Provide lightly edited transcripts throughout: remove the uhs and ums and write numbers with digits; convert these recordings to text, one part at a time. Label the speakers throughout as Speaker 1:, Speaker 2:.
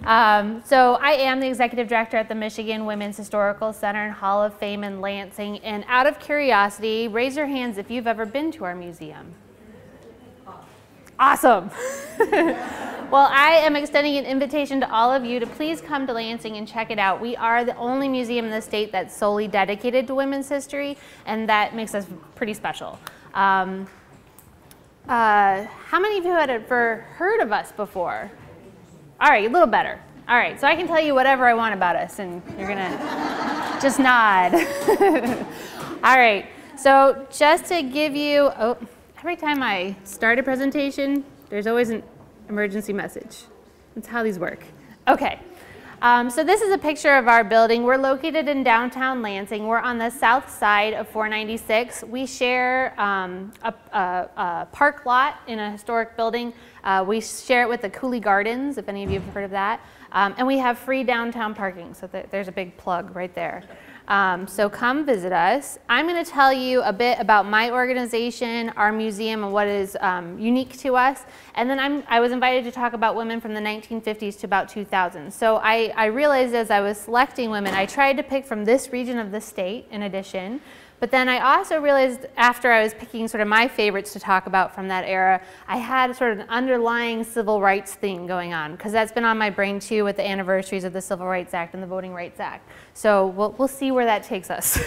Speaker 1: So I am the executive director at the Michigan Women's Historical Center and Hall of Fame in Lansing. And out of curiosity, raise your hands if you've ever been to our museum. Awesome. Well, I am extending an invitation to all of you to please come to Lansing and check it out. We are the only museum in the state that's solely dedicated to women's history, and that makes us pretty special. How many of you had ever heard of us before? All right, a little better. All right, so I can tell you whatever I want about us, and you're gonna just nod. All right, so just to give you, every time I start a presentation, there's always an emergency message. That's how these work. Okay, so this is a picture of our building. We're located in downtown Lansing. We're on the south side of 496. We share a park lot in a historic building. We share it with the Cooley Gardens, if any of you have heard of that. And we have free downtown parking, so there's a big plug right there. So come visit us. I'm going to tell you a bit about my organization, our museum, and what is unique to us. And then I was invited to talk about women from the 1950s to about 2000. So I realized as I was selecting women, I tried to pick from this region of the state in addition. But then I also realized after I was picking sort of my favorites to talk about from that era, I had sort of an underlying civil rights theme going on, because that's been on my brain too with the anniversaries of the Civil Rights Act and the Voting Rights Act. So we'll see where that takes us.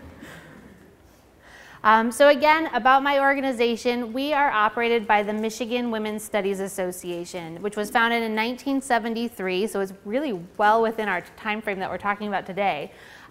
Speaker 1: So again, about my organization, we are operated by the Michigan Women's Studies Association, which was founded in 1973, so it's really well within our time frame that we're talking about today.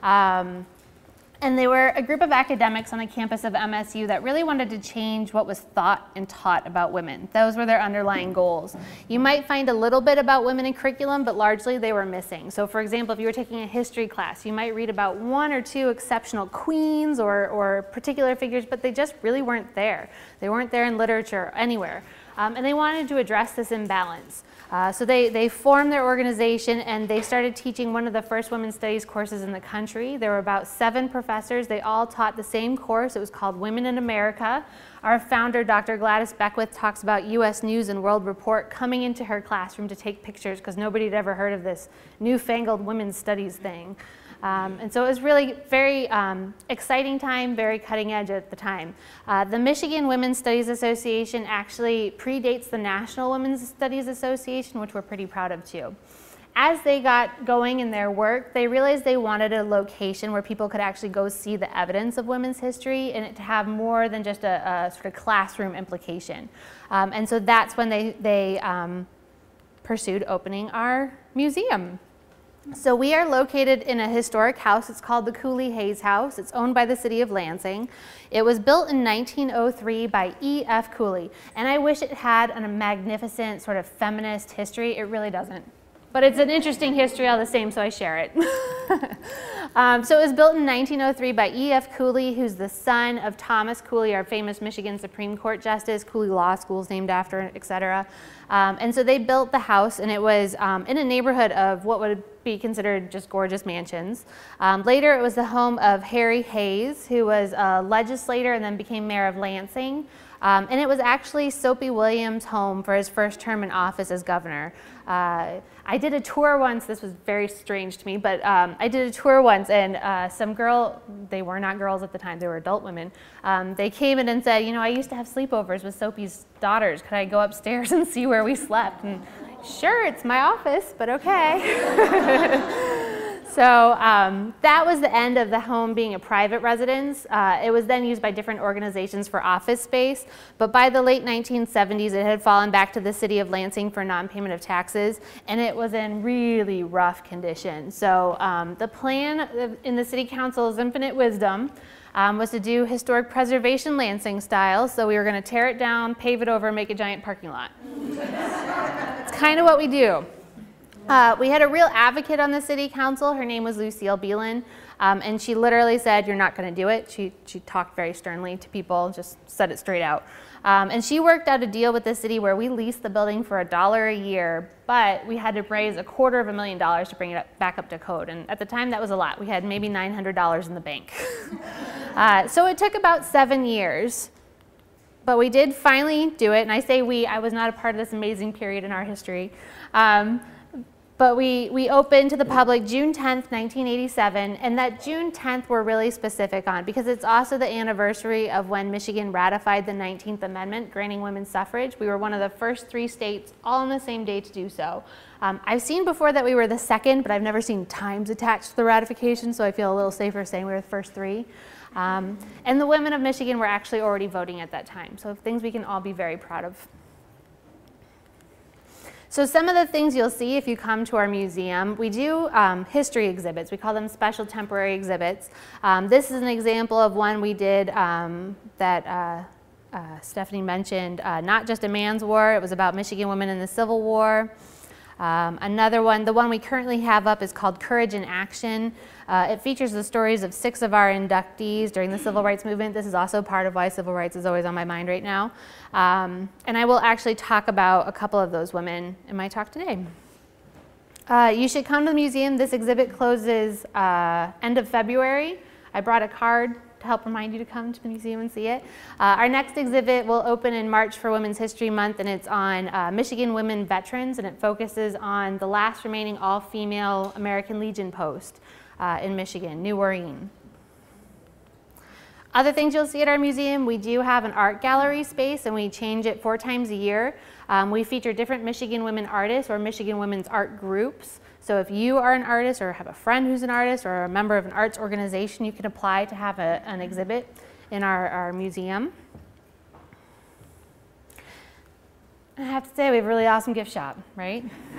Speaker 1: And they were a group of academics on the campus of MSU that really wanted to change what was thought and taught about women. Those were their underlying goals. You might find a little bit about women in curriculum, but largely they were missing. So for example, if you were taking a history class, you might read about one or two exceptional queens or particular figures, but they just really weren't there. They weren't there in literature anywhere. And they wanted to address this imbalance. So they formed their organization and they started teaching one of the first women's studies courses in the country. There were about 7 professors. They all taught the same course. It was called Women in America. Our founder, Dr. Gladys Beckwith, talks about U.S. News and World Report coming into her classroom to take pictures because nobody had ever heard of this newfangled women's studies thing. And so it was really very exciting time, very cutting edge at the time. The Michigan Women's Studies Association actually predates the National Women's Studies Association, which we're pretty proud of too. As they got going in their work, they realized they wanted a location where people could actually go see the evidence of women's history and it to have more than just a sort of classroom implication. And so that's when they pursued opening our museum. So we are located in a historic house. It's called the Cooley Hayes House. It's owned by the city of Lansing. It was built in 1903 by E.F. Cooley. And I wish it had a magnificent sort of feminist history. It really doesn't. But it's an interesting history all the same, so I share it. So it was built in 1903 by E.F. Cooley, who's the son of Thomas Cooley, our famous Michigan Supreme Court Justice. Cooley Law School's named after, et cetera. And so they built the house, and it was in a neighborhood of what would be considered just gorgeous mansions. Later, it was the home of Harry Hayes, who was a legislator and then became mayor of Lansing. And it was actually Soapy Williams' home for his first term in office as governor. I did a tour once. This was very strange to me, but I did a tour once, and some girl, they were not girls at the time, they were adult women, they came in and said, you know, I used to have sleepovers with Soapy's daughters. Could I go upstairs and see where we slept? And sure, it's my office, but okay. So that was the end of the home being a private residence. It was then used by different organizations for office space, but by the late 1970s, it had fallen back to the city of Lansing for non-payment of taxes, and it was in really rough condition. So the plan in the city council's infinite wisdom was to do historic preservation Lansing style. So we were going to tear it down, pave it over, and make a giant parking lot. It's kind of what we do. We had a real advocate on the city council. Her name was Lucille Beelan, and she literally said, you're not going to do it. She talked very sternly to people, just said it straight out. And she worked out a deal with the city where we leased the building for $1 a year, but we had to raise $250,000 to bring it back up to code. And at the time, that was a lot. We had maybe $900 in the bank. So it took about 7 years. But we did finally do it, and I say we, I was not a part of this amazing period in our history. But we opened to the public June 10th, 1987, and that June 10th we're really specific on because it's also the anniversary of when Michigan ratified the 19th Amendment, granting women's suffrage. We were one of the first 3 states all on the same day to do so. I've seen before that we were the second, but I've never seen times attached to the ratification, so I feel a little safer saying we were the first 3. And the women of Michigan were actually already voting at that time, so things we can all be very proud of. So some of the things you'll see if you come to our museum, we do history exhibits. We call them special temporary exhibits. This is an example of one we did that Stephanie mentioned, Not Just a Man's War. It was about Michigan women in the Civil War. Another one, the one we currently have up, is called Courage in Action. It features the stories of 6 of our inductees during the Civil Rights Movement. This is also part of why civil rights is always on my mind right now. And I will actually talk about a couple of those women in my talk today. You should come to the museum. This exhibit closes end of February. I brought a card to help remind you to come to the museum and see it. Our next exhibit will open in March for Women's History Month, and it's on Michigan women veterans, and it focuses on the last remaining all-female American Legion post in Michigan, New Orleans. Other things you'll see at our museum, we do have an art gallery space, and we change it 4 times a year. We feature different Michigan women artists or Michigan women's art groups. So if you are an artist or have a friend who's an artist or a member of an arts organization, you can apply to have an exhibit in our museum. I have to say, we have a really awesome gift shop, right?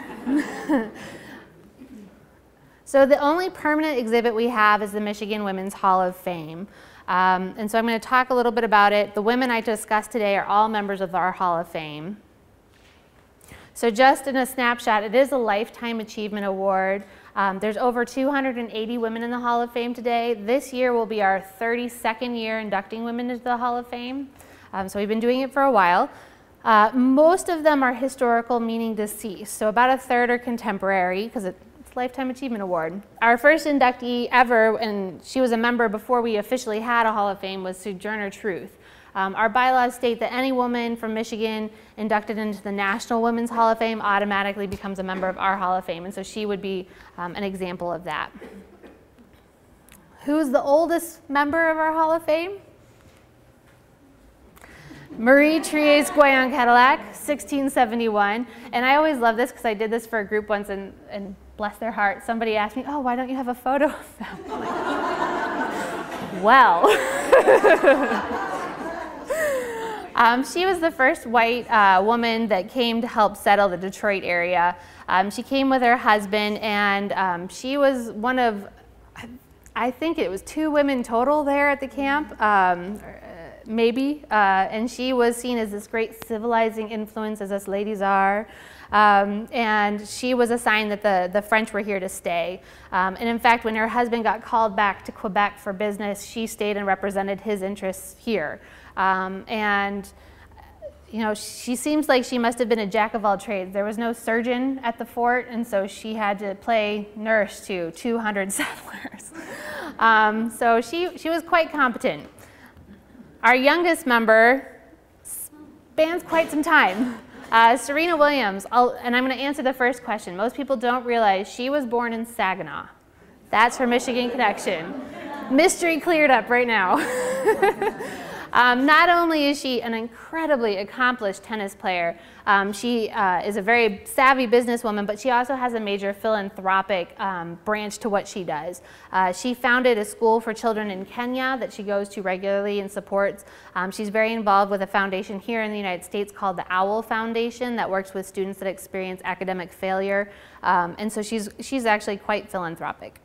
Speaker 1: So the only permanent exhibit we have is the Michigan Women's Hall of Fame. And so I'm going to talk a little bit about it. The women I discussed today are all members of our Hall of Fame. So just in a snapshot, it is a Lifetime Achievement Award. There's over 280 women in the Hall of Fame today. This year will be our 32nd year inducting women into the Hall of Fame. So we've been doing it for a while. Most of them are historical, meaning deceased. So about a third are contemporary, because it's Lifetime Achievement Award. Our first inductee ever, and she was a member before we officially had a Hall of Fame, was Sojourner Truth. Our bylaws state that any woman from Michigan inducted into the National Women's Hall of Fame automatically becomes a member of our Hall of Fame, and so she would be an example of that. Who's the oldest member of our Hall of Fame? Marie Therese Guyon Cadillac, 1671. And I always love this because I did this for a group once, and bless their heart, somebody asked me, oh, why don't you have a photo of them? I'm like, well. She was the first white woman that came to help settle the Detroit area. She came with her husband, and she was one of, I think it was 2 women total there at the camp, maybe, and she was seen as this great civilizing influence, as us ladies are. And she was a sign that the French were here to stay. And in fact, when her husband got called back to Quebec for business, she stayed and represented his interests here. And you know, she seems like she must have been a jack of all trades. There was no surgeon at the fort, and so she had to play nurse to 200 settlers. So she was quite competent. Our youngest member spans quite some time. Serena Williams, and I'm going to answer the first question. Most people don't realize she was born in Saginaw. That's her Michigan connection. Mystery cleared up right now. Not only is she an incredibly accomplished tennis player, she is a very savvy businesswoman, but she also has a major philanthropic branch to what she does. She founded a school for children in Kenya that she goes to regularly and supports. She's very involved with a foundation here in the United States called the OWL Foundation that works with students that experience academic failure. And so she's actually quite philanthropic.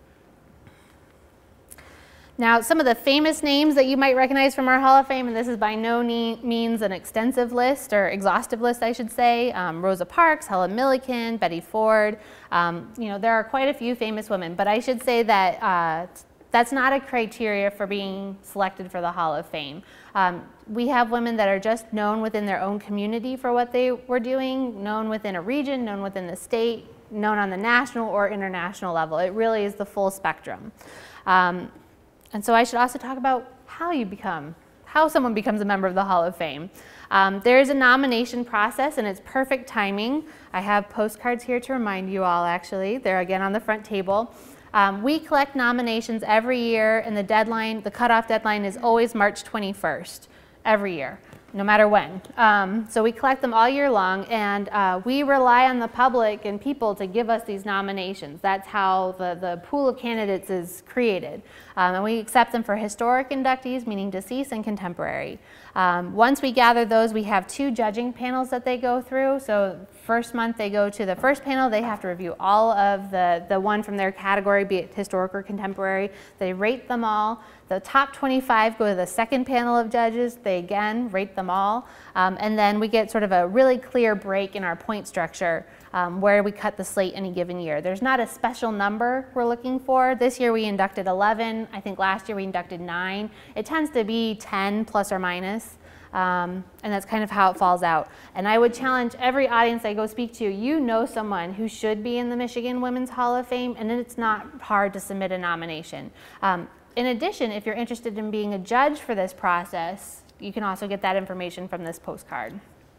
Speaker 1: Now, some of the famous names that you might recognize from our Hall of Fame, and this is by no means an extensive list, or exhaustive list, I should say. Rosa Parks, Helen Milliken, Betty Ford. You know, there are quite a few famous women, but I should say that that's not a criteria for being selected for the Hall of Fame. We have women that are just known within their own community for what they were doing, known within a region, known within the state, known on the national or international level. It really is the full spectrum. And so I should also talk about how how someone becomes a member of the Hall of Fame. There's a nomination process, and it's perfect timing. I have postcards here to remind you all, actually. They're again on the front table. We collect nominations every year, and the cutoff deadline is always March 21st, every year, no matter when. So we collect them all year long, and we rely on the public and people to give us these nominations. That's how the pool of candidates is created. And we accept them for historic inductees, meaning deceased, and contemporary. Once we gather those, we have 2 judging panels that they go through. So first month they go to the first panel. They have to review all of the one from their category, be it historic or contemporary. They rate them all. The top 25 go to the second panel of judges. They again rate them all. And then we get sort of a really clear break in our point structure where we cut the slate any given year. There's not a special number we're looking for. This year we inducted 11. I think last year we inducted 9. It tends to be 10 plus or minus. And that's kind of how it falls out. And I would challenge every audience I go speak to, you know someone who should be in the Michigan Women's Hall of Fame, and it's not hard to submit a nomination. In addition, if you're interested in being a judge for this process, you can also get that information from this postcard.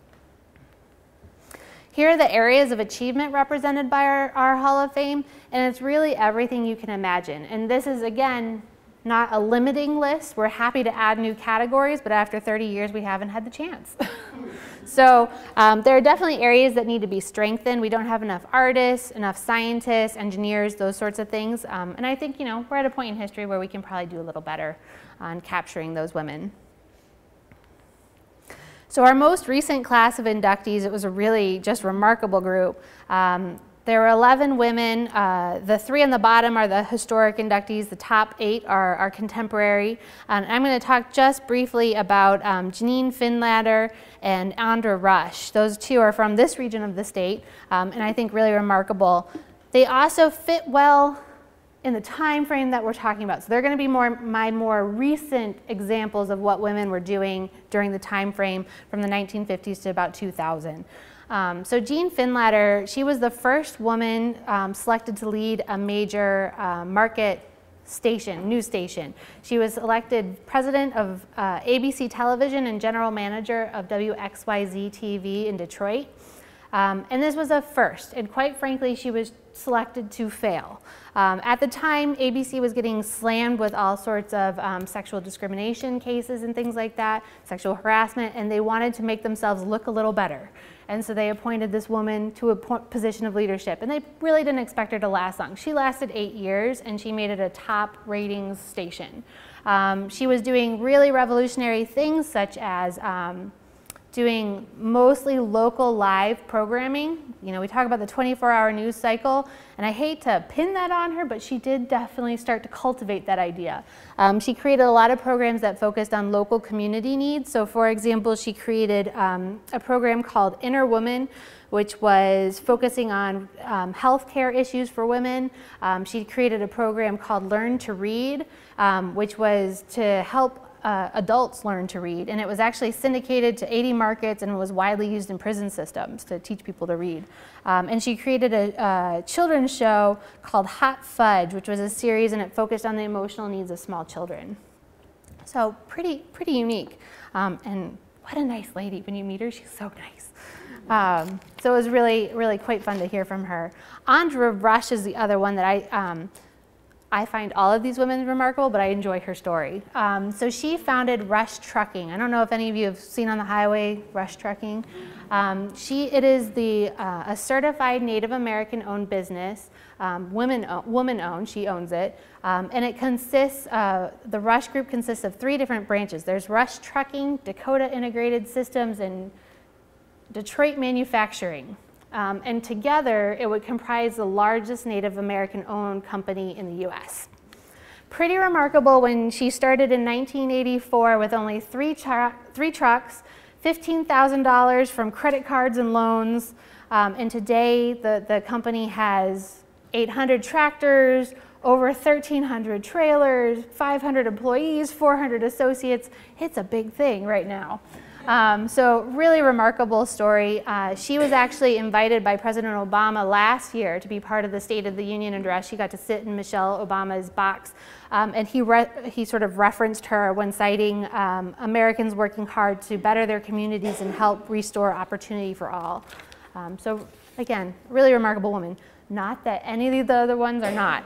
Speaker 1: Here are the areas of achievement represented by our Hall of Fame, and it's really everything you can imagine. And this is, again, not a limiting list. We're happy to add new categories, but after 30 years, we haven't had the chance. So there are definitely areas that need to be strengthened. We don't have enough artists, enough scientists, engineers, those sorts of things. And I think, we're at a point in history where we can probably do a little better on capturing those women. So our most recent class of inductees, it was a really just remarkable group. There were 11 women. The 3 on the bottom are the historic inductees. The top 8 are contemporary. And I'm going to talk just briefly about Janine Finlater and Andra Rush. Those 2 are from this region of the state, and I think really remarkable. They also fit well in the time frame that we're talking about. So they're going to be my more recent examples of what women were doing during the time frame from the 1950s to about 2000. So Jean Finlater, she was the first woman selected to lead a major market station, news station. She was elected president of ABC Television and general manager of WXYZ TV in Detroit. And this was a first, and quite frankly, she was selected to fail. At the time, ABC was getting slammed with all sorts of sexual discrimination cases and things like that, sexual harassment, and they wanted to make themselves look a little better. And so they appointed this woman to a position of leadership, and they really didn't expect her to last long. She lasted 8 years, and she made it a top ratings station. She was doing really revolutionary things, such as doing mostly local live programming. We talk about the 24-hour news cycle, and I hate to pin that on her, but she did definitely start to cultivate that idea. She created a lot of programs that focused on local community needs. So for example, she created a program called Inner Woman, which was focusing on healthcare issues for women. She created a program called Learn to Read, which was to help adults learn to read, and it was actually syndicated to 80 markets and was widely used in prison systems to teach people to read. And she created a children's show called Hot Fudge, which was a series, and it focused on the emotional needs of small children. So pretty unique. And what a nice lady. When you meet her, she's so nice. So it was really quite fun to hear from her. Andra Rush is the other one that I find all of these women remarkable, but I enjoy her story. So she founded Rush Trucking. I don't know if any of you have seen on the highway Rush Trucking. It is a certified Native American-owned business, woman-owned. She owns it, and it consists. The Rush Group consists of 3 different branches. There's Rush Trucking, Dakota Integrated Systems, and Detroit Manufacturing. And together, it would comprise the largest Native American-owned company in the US. Pretty remarkable when she started in 1984 with only 3 trucks, $15,000 from credit cards and loans, and today the company has 800 tractors, over 1,300 trailers, 500 employees, 400 associates. It's a big thing right now. So really remarkable story. She was actually invited by President Obama last year to be part of the State of the Union address. She got to sit in Michelle Obama's box, and he sort of referenced her when citing Americans working hard to better their communities and help restore opportunity for all. So again, really remarkable woman. Not that any of the other ones are not.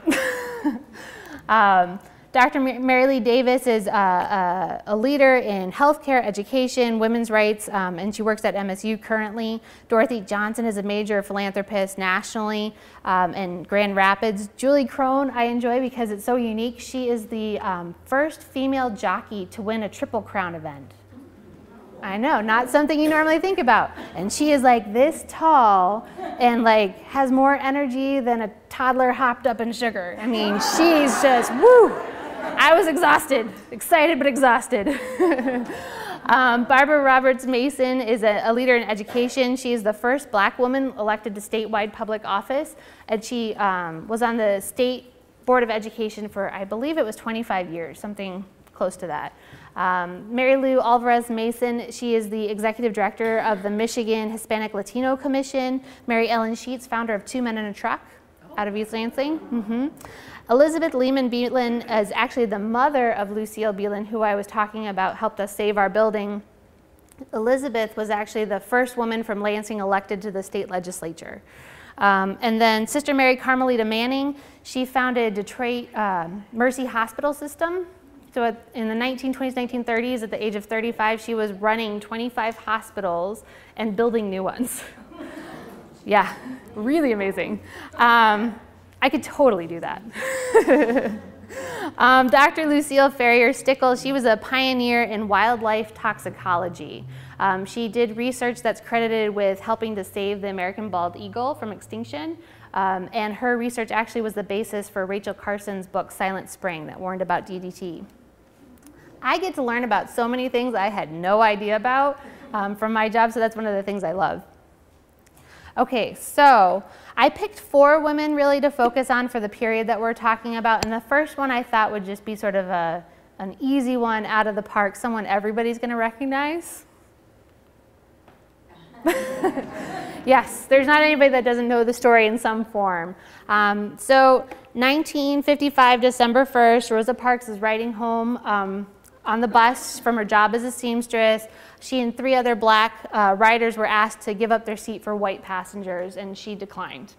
Speaker 1: Dr. Mary Lee Davis is a leader in healthcare, education, women's rights, and she works at MSU currently. Dorothy Johnson is a major philanthropist nationally in Grand Rapids. Julie Crone I enjoy because it's so unique. She is the first female jockey to win a Triple Crown event. I know, not something you normally think about. And she is like this tall and like has more energy than a toddler hopped up in sugar. I mean, she's just, woo! I was exhausted, excited but exhausted. Barbara Roberts Mason is a leader in education. She is the first Black woman elected to statewide public office, and she was on the State Board of Education for, I believe it was 25 years, something close to that. Mary Lou Alvarez Mason, she is the executive director of the Michigan Hispanic Latino Commission. Mary Ellen Sheets, founder of Two Men in a Truck out of East Lansing. Elizabeth Lehman Beelan is actually the mother of Lucille Beelan, who I was talking about, helped us save our building. Elizabeth was actually the first woman from Lansing elected to the state legislature. And then Sister Mary Carmelita Manning, she founded Detroit Mercy Hospital System. So in the 1920s, 1930s, at the age of 35, she was running 25 hospitals and building new ones. Yeah, really amazing. I could totally do that. Dr. Lucille Ferrier Stickle, she was a pioneer in wildlife toxicology. She did research that's credited with helping to save the American bald eagle from extinction. And her research actually was the basis for Rachel Carson's book, Silent Spring, that warned about DDT. I get to learn about so many things I had no idea about from my job, so that's one of the things I love. Okay, so I picked 4 women really to focus on for the period that we're talking about, and the first one I thought would just be sort of an easy one out of the park, someone everybody's going to recognize. Yes, there's not anybody that doesn't know the story in some form. So 1955, December 1st, Rosa Parks is riding home on the bus from her job as a seamstress. She and 3 other Black riders were asked to give up their seat for white passengers, and she declined.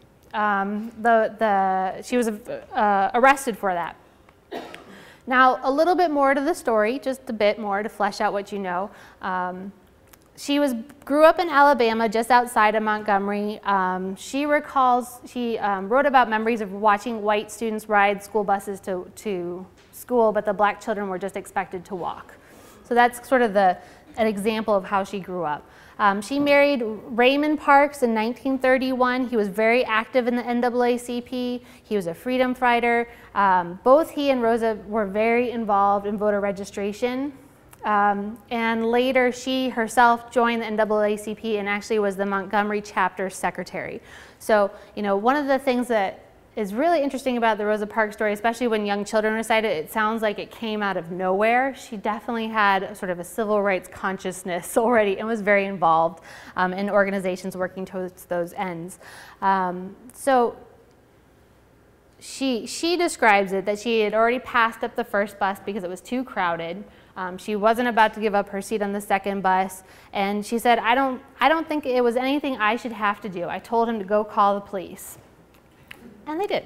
Speaker 1: She was arrested for that. Now, a little bit more to the story, just a bit more to flesh out what you know. She grew up in Alabama, just outside of Montgomery. She wrote about memories of watching white students ride school buses to school, but the Black children were just expected to walk. So that's sort of an example of how she grew up. She married Raymond Parks in 1931. He was very active in the NAACP. He was a freedom fighter. Both he and Rosa were very involved in voter registration. And later she herself joined the NAACP and actually was the Montgomery chapter secretary. So, you know, one of the things that is really interesting about the Rosa Parks story, especially when young children recite it, it sounds like it came out of nowhere. She definitely had sort of a civil rights consciousness already and was very involved in organizations working towards those ends. So she describes it that she had already passed up the first bus because it was too crowded. She wasn't about to give up her seat on the second bus, and she said, I don't think it was anything I should have to do. I told him to go call the police. And they did.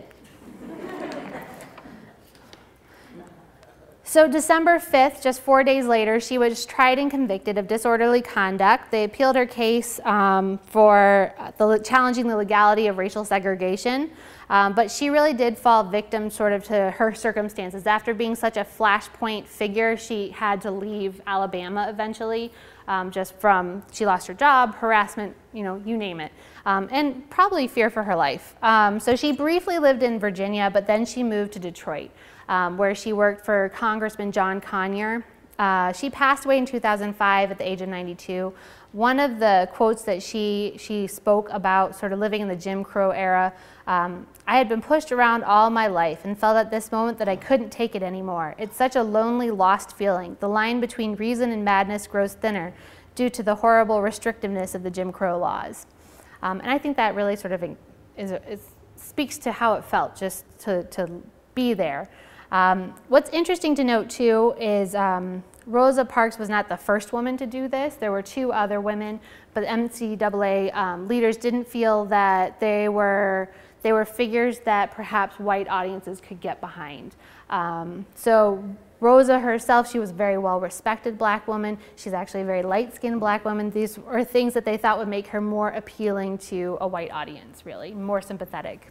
Speaker 1: So December 5th, just 4 days later, she was tried and convicted of disorderly conduct. They appealed her case for challenging the legality of racial segregation. But she really did fall victim sort of to her circumstances. After being such a flashpoint figure, she had to leave Alabama eventually, she lost her job, harassment, you know, you name it, and probably fear for her life. So she briefly lived in Virginia, but then she moved to Detroit, where she worked for Congressman John Conyers. She passed away in 2005 at the age of 92. One of the quotes that she spoke about sort of living in the Jim Crow era, I had been pushed around all my life and felt at this moment that I couldn't take it anymore. It's such a lonely, lost feeling. The line between reason and madness grows thinner. due to the horrible restrictiveness of the Jim Crow laws. And I think that really sort of speaks to how it felt just to be there. What's interesting to note too is Rosa Parks was not the first woman to do this. There were 2 other women, but NCAA leaders didn't feel that they were figures that perhaps white audiences could get behind. So Rosa herself, she was a very well-respected black woman. She's actually a very light-skinned black woman. These are things that they thought would make her more appealing to a white audience, really, more sympathetic.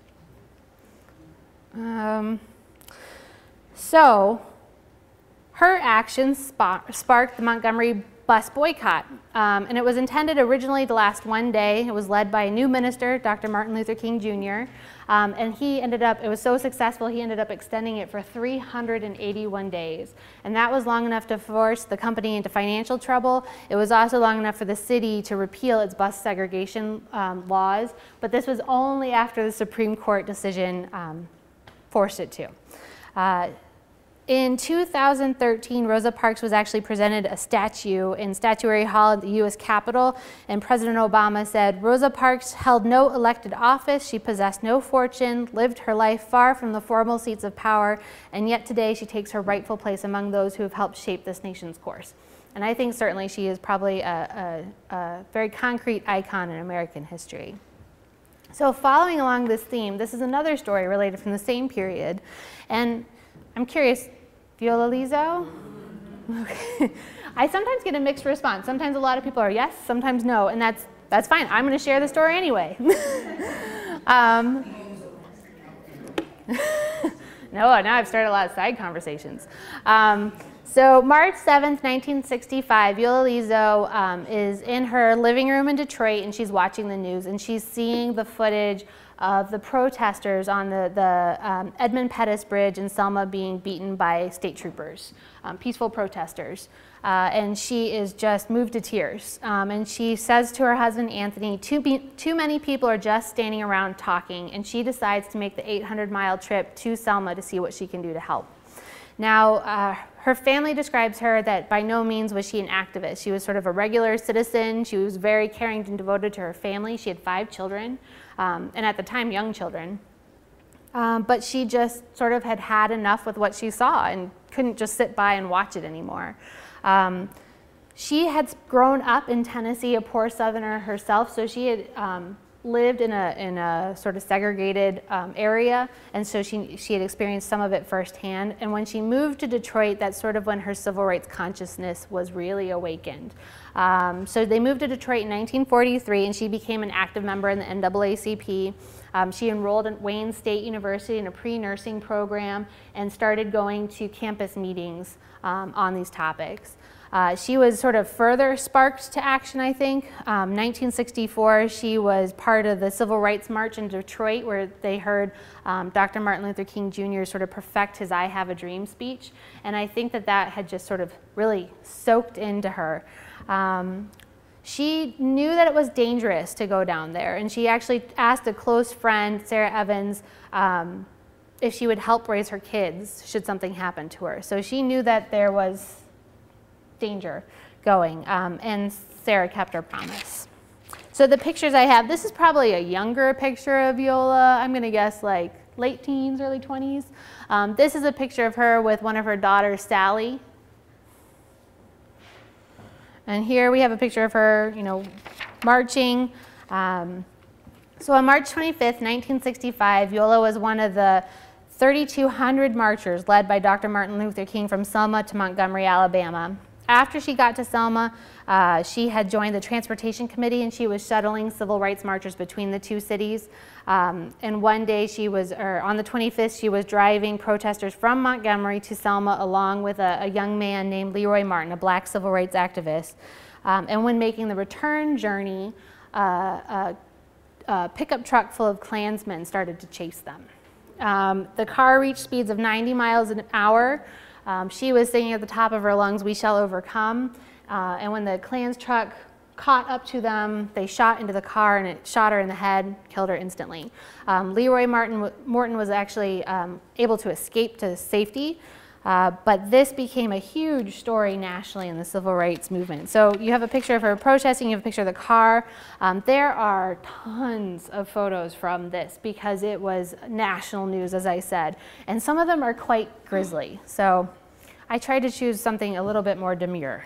Speaker 1: So her actions sparked the Montgomery bus boycott, and it was intended originally to last 1 day. It was led by a new minister, Dr. Martin Luther King Jr., and it was so successful, he ended up extending it for 381 days. And that was long enough to force the company into financial trouble. It was also long enough for the city to repeal its bus segregation laws, but this was only after the Supreme Court decision forced it to. In 2013, Rosa Parks was actually presented a statue in Statuary Hall at the U.S. Capitol, and President Obama said, "Rosa Parks held no elected office, she possessed no fortune, lived her life far from the formal seats of power, and yet today she takes her rightful place among those who have helped shape this nation's course." And I think certainly she is probably a very concrete icon in American history. So following along this theme, this is another story related from the same period, and I'm curious, Viola Lizo? Okay. I sometimes get a mixed response. Sometimes a lot of people are yes, sometimes no, and that's fine. I'm going to share the story anyway. No, now I've started a lot of side conversations. So March 7th, 1965, Viola Lizo is in her living room in Detroit, and she's watching the news, and she's seeing the footage of the protesters on the Edmund Pettus Bridge in Selma being beaten by state troopers, peaceful protesters. And she is just moved to tears. And she says to her husband, Anthony, too many people are just standing around talking, and she decides to make the 800-mile trip to Selma to see what she can do to help. Now, her family describes her that by no means was she an activist. She was sort of a regular citizen. She was very caring and devoted to her family. She had 5 children, and at the time, young children. But she just sort of had enough with what she saw and couldn't just sit by and watch it anymore. She had grown up in Tennessee, a poor Southerner herself, so she had lived in a sort of segregated area, and so she had experienced some of it firsthand. And when she moved to Detroit, that's sort of when her civil rights consciousness was really awakened. So they moved to Detroit in 1943, and she became an active member in the NAACP. She enrolled at Wayne State University in a pre-nursing program and started going to campus meetings on these topics. She was sort of further sparked to action, I think. 1964, she was part of the Civil Rights March in Detroit, where they heard Dr. Martin Luther King Jr. sort of perfect his I Have a Dream speech. And I think that that had just sort of really soaked into her. She knew that it was dangerous to go down there, and she actually asked a close friend, Sarah Evans, if she would help raise her kids should something happen to her. So she knew that there was danger going, and Sarah kept her promise. So the pictures I have, this is probably a younger picture of Viola. I'm going to guess like late teens, early 20s. This is a picture of her with one of her daughters, Sally. And here we have a picture of her, you know, marching. So on March 25th, 1965, Viola was one of the 3,200 marchers led by Dr. Martin Luther King from Selma to Montgomery, Alabama. After she got to Selma, she had joined the Transportation Committee, and she was shuttling civil rights marchers between the two cities. And one day on the 25th, she was driving protesters from Montgomery to Selma along with a young man named Leroy Martin, a black civil rights activist. And when making the return journey, a pickup truck full of Klansmen started to chase them. The car reached speeds of 90 miles an hour. She was singing at the top of her lungs, "We shall overcome." And when the Klan's truck caught up to them, they shot into the car, and it shot her in the head, killed her instantly. Leroy Martin was actually able to escape to safety. But this became a huge story nationally in the civil rights movement. So you have a picture of her protesting, you have a picture of the car. There are tons of photos from this because it was national news, as I said. And some of them are quite grisly. So I tried to choose something a little bit more demure.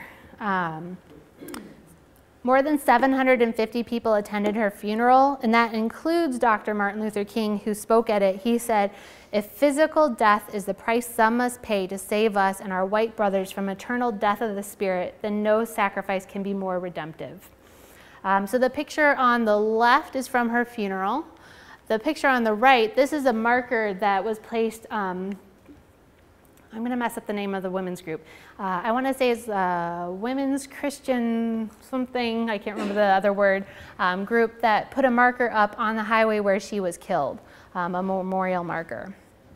Speaker 1: More than 750 people attended her funeral, and that includes Dr. Martin Luther King, who spoke at it. He said, "If physical death is the price some must pay to save us and our white brothers from eternal death of the spirit, then no sacrifice can be more redemptive." So the picture on the left is from her funeral. The picture on the right, this is a marker that was placed, I'm going to mess up the name of the women's group. I want to say it's Women's Christian something, I can't remember the other word, group that put a marker up on the highway where she was killed, a memorial marker.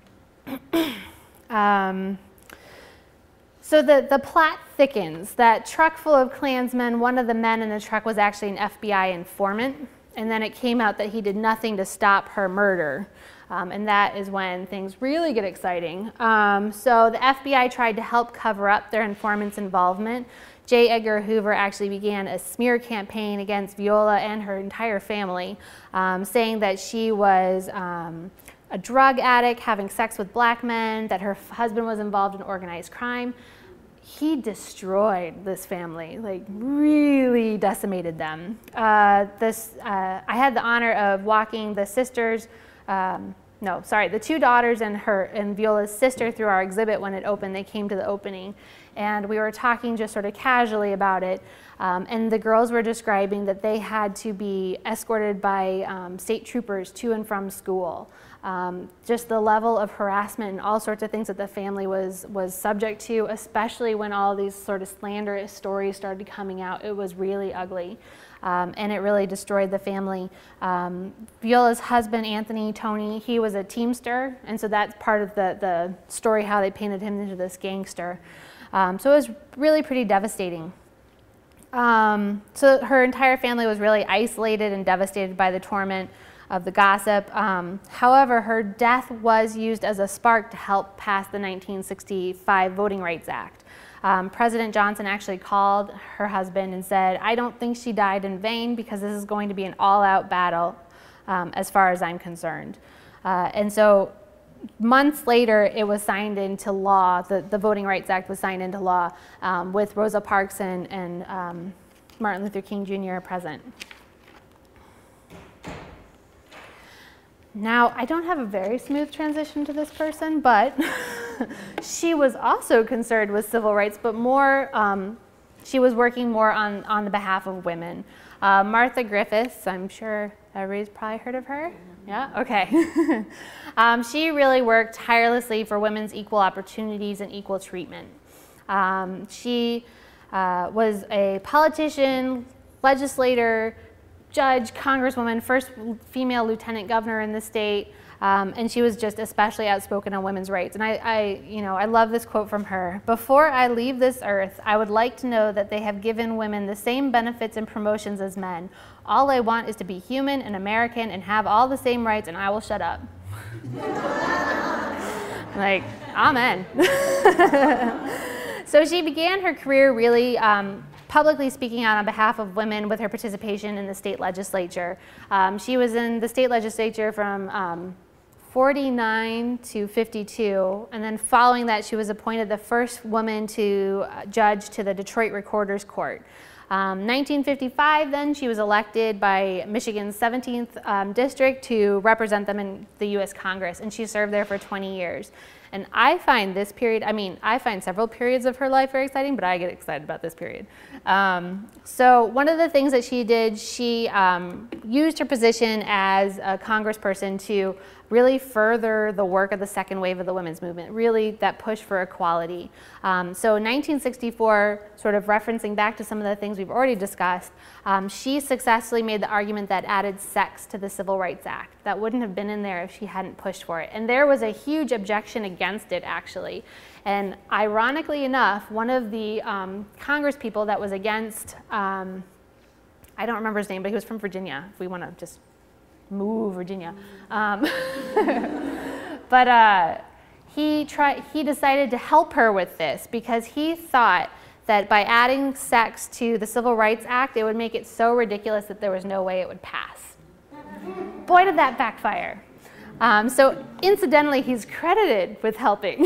Speaker 1: So the plot thickens. That truck full of Klansmen, one of the men in the truck was actually an FBI informant, and then it came out that he did nothing to stop her murder. And that is when things really get exciting. So the FBI tried to help cover up their informant's involvement. J. Edgar Hoover actually began a smear campaign against Viola and her entire family, saying that she was a drug addict, having sex with black men, that her husband was involved in organized crime. He destroyed this family, like really decimated them. I had the honor of walking the sisters, the two daughters and Viola's sister through our exhibit when it opened. They came to the opening, and we were talking just sort of casually about it. And the girls were describing that they had to be escorted by state troopers to and from school. Just the level of harassment and all sorts of things that the family was subject to, especially when all these sort of slanderous stories started coming out. It was really ugly. And it really destroyed the family. Viola's husband, Anthony Tony, he was a Teamster, and so that's part of the story, how they painted him into this gangster. So it was really pretty devastating. So her entire family was really isolated and devastated by the torment of the gossip. However, her death was used as a spark to help pass the 1965 Voting Rights Act. President Johnson actually called her husband and said, "I don't think she died in vain because this is going to be an all-out battle as far as I'm concerned." And so months later, it was signed into law. The Voting Rights Act was signed into law with Rosa Parks and Martin Luther King Jr. present. Now, I don't have a very smooth transition to this person, but she was also concerned with civil rights, but more, she was working more on the behalf of women. Martha Griffiths, I'm sure everybody's probably heard of her. Yeah, okay. She really worked tirelessly for women's equal opportunities and equal treatment. She was a politician, legislator, judge, congresswoman, first female lieutenant governor in the state, and she was just especially outspoken on women's rights. And I love this quote from her. "Before I leave this earth, I would like to know that they have given women the same benefits and promotions as men. All I want is to be human and American and have all the same rights, and I will shut up." Like, amen. So she began her career really publicly speaking out on behalf of women with her participation in the state legislature. She was in the state legislature from 49 to 52, and then following that she was appointed the first woman to judge to the Detroit Recorder's Court. 1955 then she was elected by Michigan's 17th district to represent them in the US Congress, and she served there for 20 years. And I find this period, I find several periods of her life very exciting, but I get excited about this period. So one of the things that she did, she used her position as a congressperson to really further the work of the second wave of the women's movement, really that push for equality. So in 1964, sort of referencing back to some of the things we've already discussed, she successfully made the argument that added sex to the Civil Rights Act. That wouldn't have been in there if she hadn't pushed for it. And there was a huge objection against it, actually. And ironically enough, one of the Congress people that was against, I don't remember his name, but he was from Virginia, if we want to just move Virginia. But he decided to help her with this because he thought that by adding sex to the Civil Rights Act, it would make it so ridiculous that there was no way it would pass. Boy, did that backfire. So incidentally, he's credited with helping.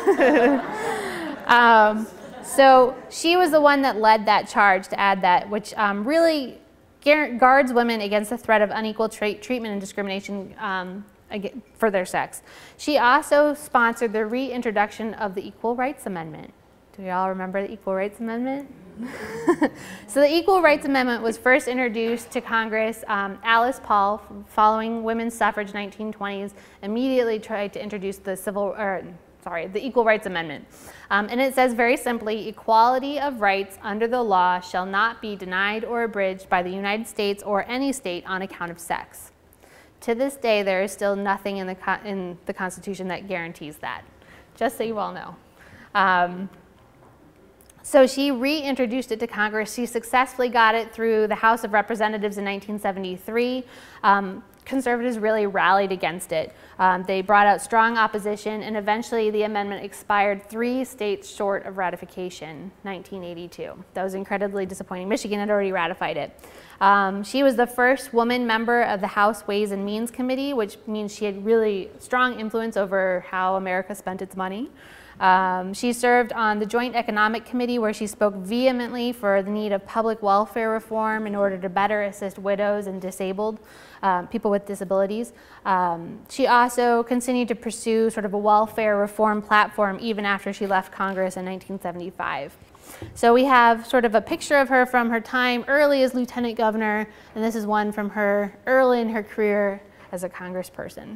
Speaker 1: So she was the one that led that charge to add that, which really guards women against the threat of unequal treatment and discrimination for their sex. She also sponsored the reintroduction of the Equal Rights Amendment. Do y'all remember the Equal Rights Amendment? So the Equal Rights Amendment was first introduced to Congress. Alice Paul, following women's suffrage 1920s, immediately tried to introduce the Equal Rights Amendment. And it says very simply, equality of rights under the law shall not be denied or abridged by the United States or any state on account of sex. To this day, there is still nothing in the Constitution that guarantees that, just so you all know. So she reintroduced it to Congress. She successfully got it through the House of Representatives in 1973. Conservatives really rallied against it. They brought out strong opposition, and eventually the amendment expired 3 states short of ratification, 1982. That was incredibly disappointing. Michigan had already ratified it. She was the first woman member of the House Ways and Means Committee, which means she had really strong influence over how America spent its money. She served on the Joint Economic Committee, where she spoke vehemently for the need of public welfare reform in order to better assist widows and disabled people with disabilities. She also continued to pursue sort of a welfare reform platform even after she left Congress in 1975. So we have sort of a picture of her from her time early as lieutenant governor, and this is one from her early in her career as a congressperson.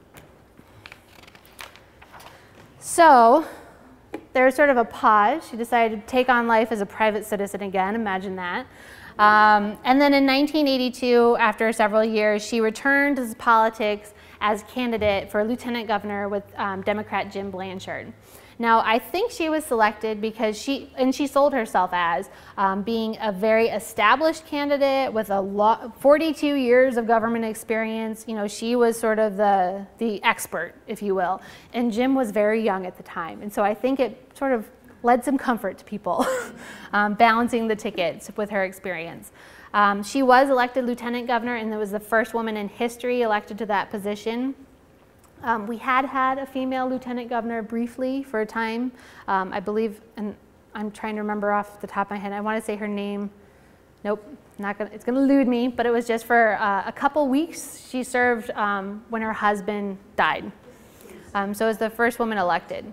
Speaker 1: So there's sort of a pause. She decided to take on life as a private citizen again, imagine that. And then in 1982, after several years, she returned to politics as candidate for lieutenant governor with Democrat Jim Blanchard. Now, I think she was selected because she sold herself as being a very established candidate with 42 years of government experience. You know, she was sort of the expert, if you will. And Jim was very young at the time. And so I think it sort of led some comfort to people, balancing the tickets with her experience. She was elected lieutenant governor, and was the first woman in history elected to that position. We had a female lieutenant governor briefly for a time, I believe, and I'm trying to remember off the top of my head. I want to say her name. Nope, it's going to elude me, but it was just for a couple weeks. She served when her husband died. So it was the first woman elected.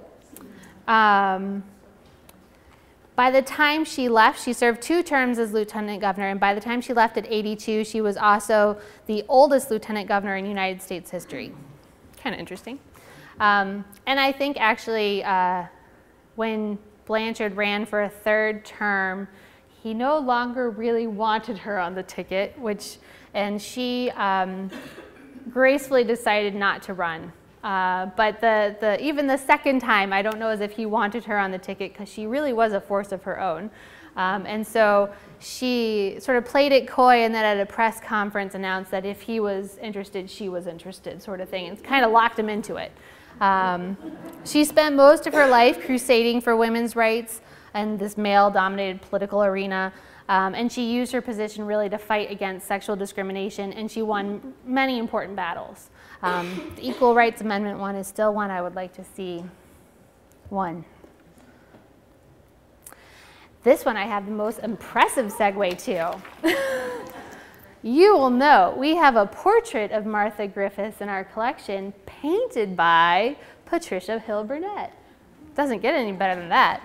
Speaker 1: By the time she left, she served 2 terms as lieutenant governor, and by the time she left at 82, she was also the oldest lieutenant governor in United States history. Kind of interesting. And I think actually when Blanchard ran for a 3rd term, he no longer really wanted her on the ticket, and she gracefully decided not to run. But even the 2nd time, I don't know as if he wanted her on the ticket, because she really was a force of her own. And so she sort of played it coy, and then at a press conference announced that if he was interested, she was interested, sort of thing. It's kind of locked him into it. She spent most of her life crusading for women's rights in this male-dominated political arena. And she used her position really to fight against sexual discrimination, and she won many important battles. The Equal Rights Amendment one is still one I would like to see won. This one I have the most impressive segue to. You will know we have a portrait of Martha Griffiths in our collection painted by Patricia Hill Burnett. Doesn't get any better than that.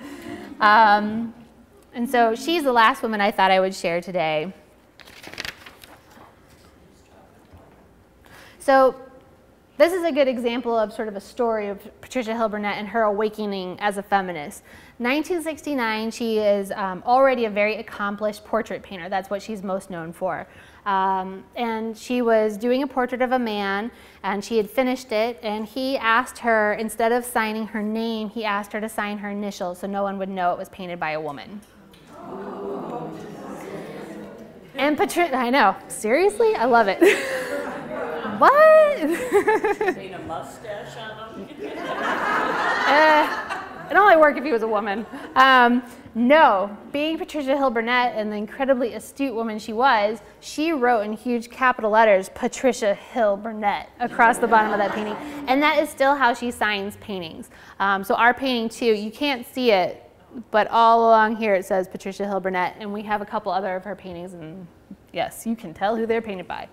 Speaker 1: And so she's the last woman I thought I would share today. So this is a good example of sort of a story of Patricia Hill Burnett and her awakening as a feminist. 1969, she is already a very accomplished portrait painter. That's what she's most known for. And she was doing a portrait of a man, and she had finished it, and he asked her, instead of signing her name, he asked her to sign her initials so no one would know it was painted by a woman. And Patricia, I know, seriously? I love it. What?
Speaker 2: Paint a mustache on him?
Speaker 1: It'd only work if he was a woman. No, being Patricia Hill Burnett and the incredibly astute woman she was, she wrote in huge capital letters, Patricia Hill Burnett, across the bottom of that painting. And that is still how she signs paintings. So our painting too, you can't see it, but all along here it says Patricia Hill Burnett, and we have a couple other of her paintings, and yes, you can tell who they're painted by.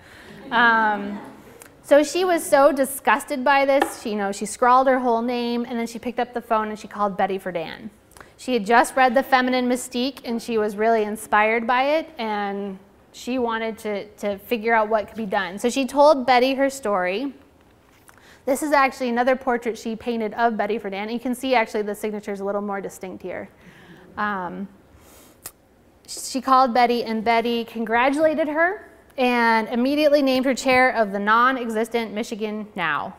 Speaker 1: So she was so disgusted by this, she scrawled her whole name, and then she picked up the phone and she called Betty Friedan. She had just read The Feminine Mystique, and she was really inspired by it, and she wanted to figure out what could be done. So she told Betty her story. This is actually another portrait she painted of Betty Friedan. You can see actually the signature is a little more distinct here. She called Betty, and Betty congratulated her and immediately named her chair of the non-existent Michigan Now.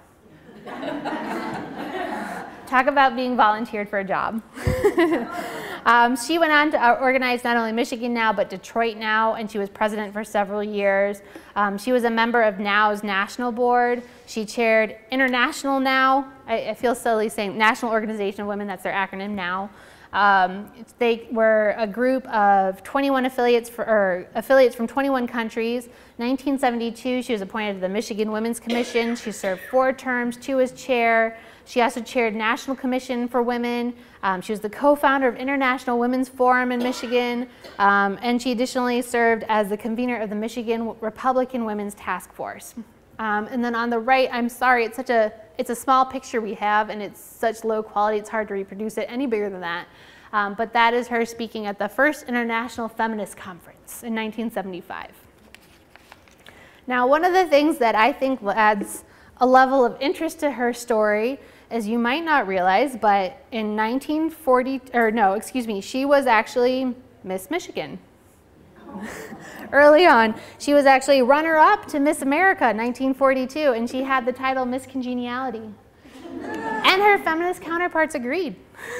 Speaker 1: Talk about being volunteered for a job. She went on to organize not only Michigan Now, but Detroit Now, and she was president for several years. She was a member of Now's national board. She chaired International Now. I feel silly saying National Organization of Women, that's their acronym Now. They were a group of 21 affiliates from 21 countries. 1972, she was appointed to the Michigan Women's Commission. She served 4 terms, 2 as chair. She also chaired National Commission for Women. She was the co-founder of International Women's Forum in Michigan. And she additionally served as the convener of the Michigan Republican Women's Task Force. And then on the right, I'm sorry, it's a small picture we have, and it's such low quality, it's hard to reproduce it any bigger than that. But that is her speaking at the first International Feminist Conference in 1975. Now, one of the things that I think adds a level of interest to her story, as you might not realize, but in 1940, she was actually Miss Michigan. Early on, she was actually runner-up to Miss America 1942, and she had the title Miss Congeniality. And her feminist counterparts agreed.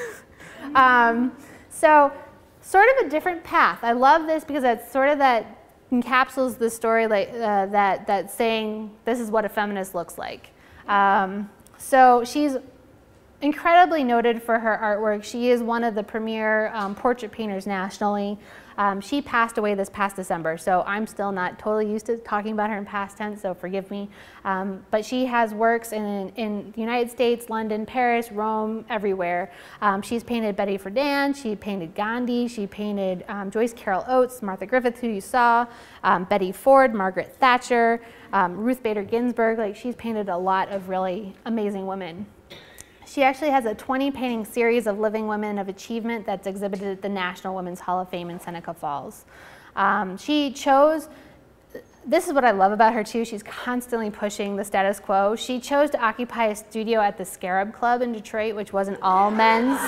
Speaker 1: So, sort of a different path. I love this because it's sort of that encapsulates the story that's saying this is what a feminist looks like. So she's incredibly noted for her artwork. She is one of the premier portrait painters nationally. She passed away this past December, so I'm still not totally used to talking about her in past tense, so forgive me. But she has works in the United States, London, Paris, Rome, everywhere. She's painted Betty Friedan, she painted Gandhi, she painted Joyce Carol Oates, Martha Griffith, who you saw, Betty Ford, Margaret Thatcher, Ruth Bader Ginsburg. Like, she's painted a lot of really amazing women. She actually has a 20-painting series of living women of achievement that's exhibited at the National Women's Hall of Fame in Seneca Falls. She chose, this is what I love about her too, she's constantly pushing the status quo. She chose to occupy a studio at the Scarab Club in Detroit, which was an all-men's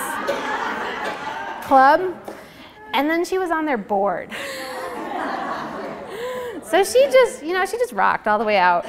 Speaker 1: club, and then she was on their board. So she just rocked all the way out.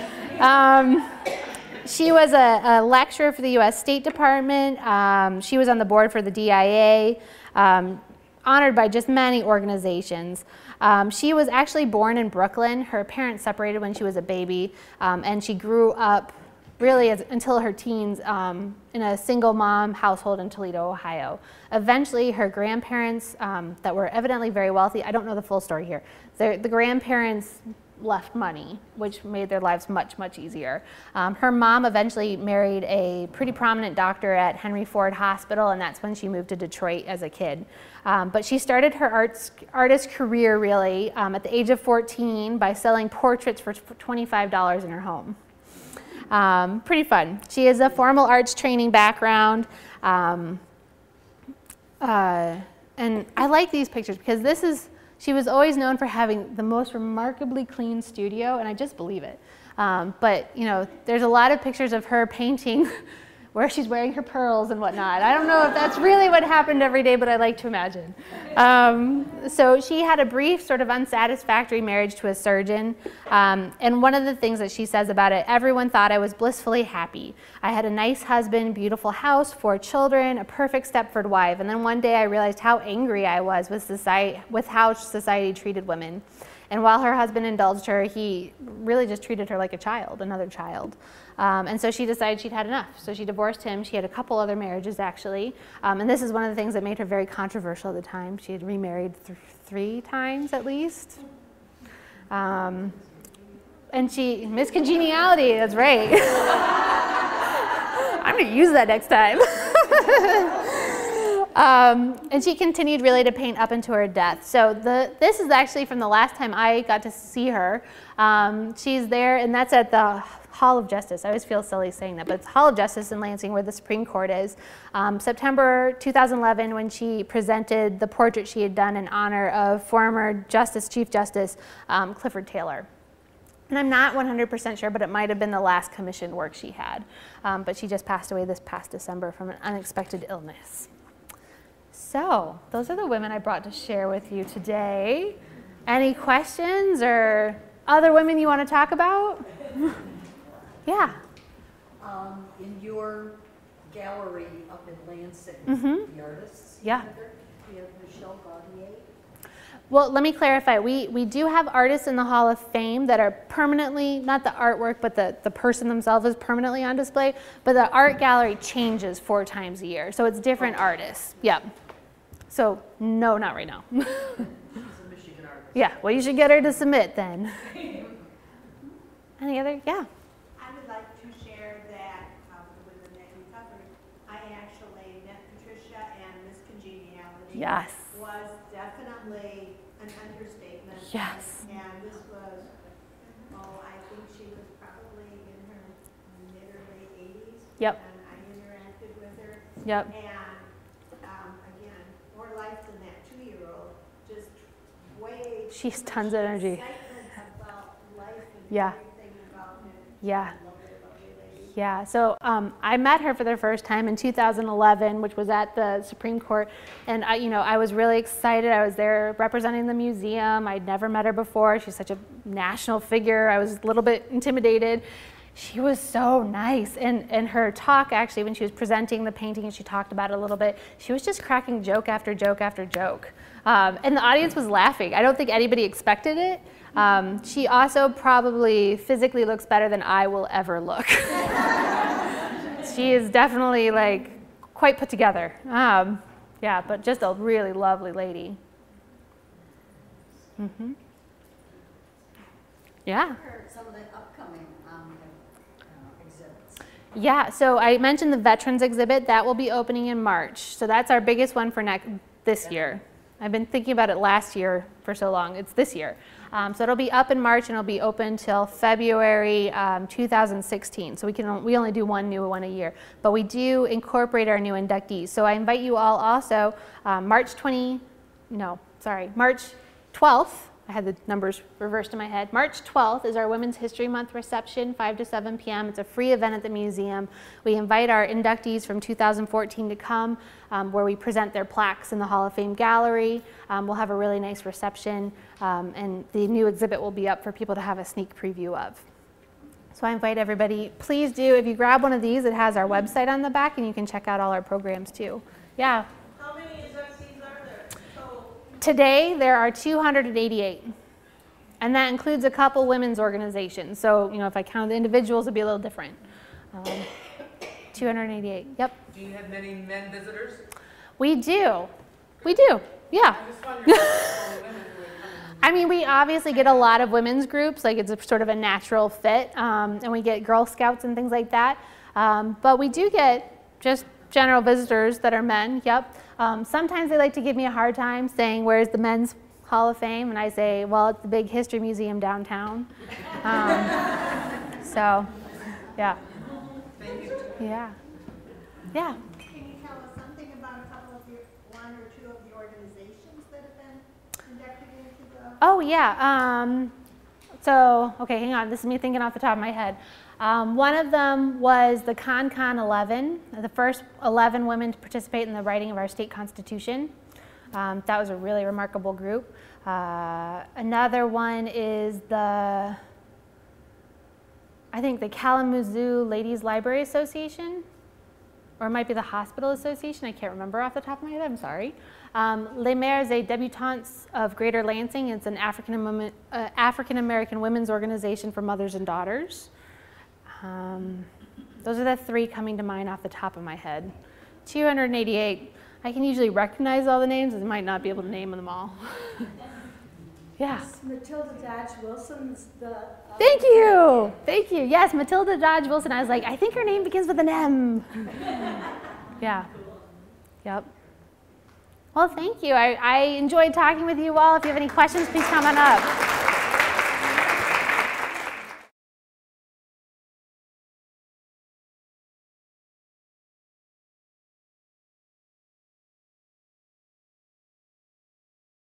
Speaker 1: She was a lecturer for the U.S. State Department. She was on the board for the DIA, honored by just many organizations. She was actually born in Brooklyn. Her parents separated when she was a baby, and she grew up really until her teens in a single mom household in Toledo, Ohio. Eventually, her grandparents that were evidently very wealthy, I don't know the full story here, the grandparents left money, which made their lives much, much easier. Her mom eventually married a pretty prominent doctor at Henry Ford Hospital, and that's when she moved to Detroit as a kid. But she started her artist career really at the age of 14 by selling portraits for $25 in her home. Pretty fun. She has a formal arts training background. And I like these pictures because she was always known for having the most remarkably clean studio, and I just believe it. But there's a lot of pictures of her painting where she's wearing her pearls and whatnot. I don't know if that's really what happened every day, but I like to imagine. So she had a brief, sort of unsatisfactory marriage to a surgeon. And one of the things that she says about it, everyone thought I was blissfully happy. I had a nice husband, beautiful house, 4 children, a perfect Stepford wife. And then one day I realized how angry I was with how society treated women. And while her husband indulged her, he really just treated her like a child, another child. And so she decided she'd had enough. So she divorced him. She had a couple other marriages, actually. And this is one of the things that made her very controversial at the time. She had remarried 3 times at least. And she, Miss Congeniality, that's right. I'm going to use that next time. And she continued really to paint up into her death. So this is actually from the last time I got to see her. She's there, and that's at the Hall of Justice. I always feel silly saying that, but it's Hall of Justice in Lansing where the Supreme Court is. September 2011, when she presented the portrait she had done in honor of former Chief Justice Clifford Taylor. And I'm not 100% sure, but it might have been the last commissioned work she had. But she just passed away this past December from an unexpected illness. So those are the women I brought to share with you today. Any questions or other women you want to talk about? Yeah.
Speaker 3: In your gallery up in Lansing, the artists,
Speaker 1: Yeah.
Speaker 3: we have Michelle Gaudier.
Speaker 1: Well, let me clarify. We do have artists in the Hall of Fame that are permanently, not the artwork, but the person themselves is permanently on display. But the art gallery changes 4 times a year. So it's different artists. Yep. So no, not right now.
Speaker 3: She's a Michigan artist.
Speaker 1: Yeah, well, you should get her to submit then. Any other? Yeah.
Speaker 4: I would like to share that the women that you covered, I actually met Patricia, and Miss Congeniality
Speaker 1: Yes.
Speaker 4: was definitely an understatement.
Speaker 1: Yes.
Speaker 4: And this was, I think she was probably in her mid or late 80s.
Speaker 1: Yep.
Speaker 4: And I interacted with her.
Speaker 1: Yep.
Speaker 4: And again, more life than that 2-year-old. Just way.
Speaker 1: She has
Speaker 4: too
Speaker 1: tons
Speaker 4: much
Speaker 1: of energy.
Speaker 4: Excitement about life and
Speaker 1: Yeah.
Speaker 4: everything about it.
Speaker 1: Yeah.
Speaker 4: Lovely, lovely lady.
Speaker 1: Yeah, so I met her for the first time in 2011, which was at the Supreme Court, and I was really excited. I was there representing the museum. I'd never met her before. She's such a national figure. I was a little bit intimidated. She was so nice, and her talk actually, when she was presenting the painting and she talked about it a little bit, she was just cracking joke after joke after joke. And the audience was laughing. I don't think anybody expected it. She also probably physically looks better than I will ever look. She is definitely like quite put together. Yeah, but just a really lovely lady. Yeah.
Speaker 3: Some of the upcoming exhibits.
Speaker 1: Yeah, so I mentioned the Veterans exhibit. That will be opening in March. So that's our biggest one for this year. I've been thinking about it last year for so long. It's this year. So it'll be up in March and it'll be open till February 2016. So we only do one new one a year. But we do incorporate our new inductees. So I invite you all also March 12th. I had the numbers reversed in my head. March 12th is our Women's History Month reception, 5 to 7 p.m. It's a free event at the museum. We invite our inductees from 2014 to come, where we present their plaques in the Hall of Fame gallery. We'll have a really nice reception, and the new exhibit will be up for people to have a sneak preview of. So I invite everybody, please do, if you grab one of these, it has our website on the back, and you can check out all our programs too. Yeah.
Speaker 2: How many inductees are there total?
Speaker 1: Today, there are 288, and that includes a couple women's organizations. So, if I count the individuals, it'd be a little different. 288, yep.
Speaker 5: Do you have many men visitors?
Speaker 1: We do, yeah.
Speaker 5: I'm just wondering about the women who are coming.
Speaker 1: I mean, we obviously get a lot of women's groups, like it's a sort of a natural fit, and we get Girl Scouts and things like that. But we do get just general visitors that are men, yep. Sometimes they like to give me a hard time saying, where's the Men's Hall of Fame? And I say, well, it's the big history museum downtown. So, yeah.
Speaker 5: Thank you.
Speaker 1: Yeah. Yeah.
Speaker 4: Can you tell us something about a couple of one or two of the organizations that have been inducted into the?
Speaker 1: Oh, yeah. So, okay, hang on. This is me thinking off the top of my head. One of them was the Con 11, the first 11 women to participate in the writing of our state constitution. That was a really remarkable group. Another one is I think the Kalamazoo Ladies Library Association. or it might be the Hospital Association. I can't remember off the top of my head. I'm sorry. Les Mères et Débutantes of Greater Lansing. It's an African-American women's organization for mothers and daughters. Those are the three coming to mind off the top of my head. 288. I can usually recognize all the names. I might not be able to name them all. Yeah.
Speaker 6: Matilda Dodge Wilson's the.
Speaker 1: Thank you. Thank you. Yes, Matilda Dodge Wilson. I was like, I think her name begins with an M. Yeah. Yep. Well, thank you. I enjoyed talking with you all. If you have any questions, please come on up.